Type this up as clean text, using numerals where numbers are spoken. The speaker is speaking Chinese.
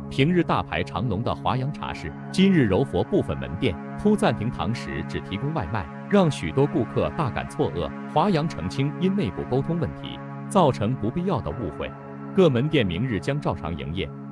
平日大排长龙的华阳茶室，今日柔佛部分门店突暂停堂食，只提供外卖，让许多顾客大感错愕。华阳澄清因内部沟通问题，造成不必要的误会，各门店明日将照常营业。